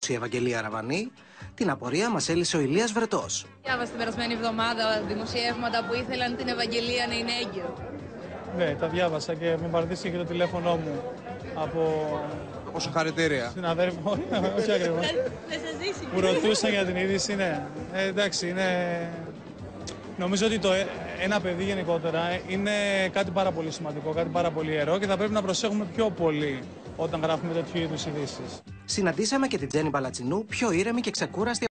Η Ευαγγελία Ραβανή, την απορία μας έλυσε ο Ηλίας Βρετός. Διάβασα την περασμένη εβδομάδα δημοσιεύματα που ήθελαν την Ευαγγελία να είναι έγκυο. Ναι, τα διάβασα και με παρατήσει και το τηλέφωνό μου από συγχαρητήρια. συναδέλφο, όχι ακριβώς, που ρωτούσα για την είδηση, ναι. Εντάξει, είναι... Νομίζω ότι ένα παιδί γενικότερα είναι κάτι πάρα πολύ σημαντικό, κάτι πάρα πολύ ιερό και θα πρέπει να προσέχουμε πιο πολύ όταν γράφουμε τέτοιου είδους ειδήσεις. Συναντήσαμε και την Τζέννη Μπαλατσινού, πιο ήρεμη και ξεκούραστη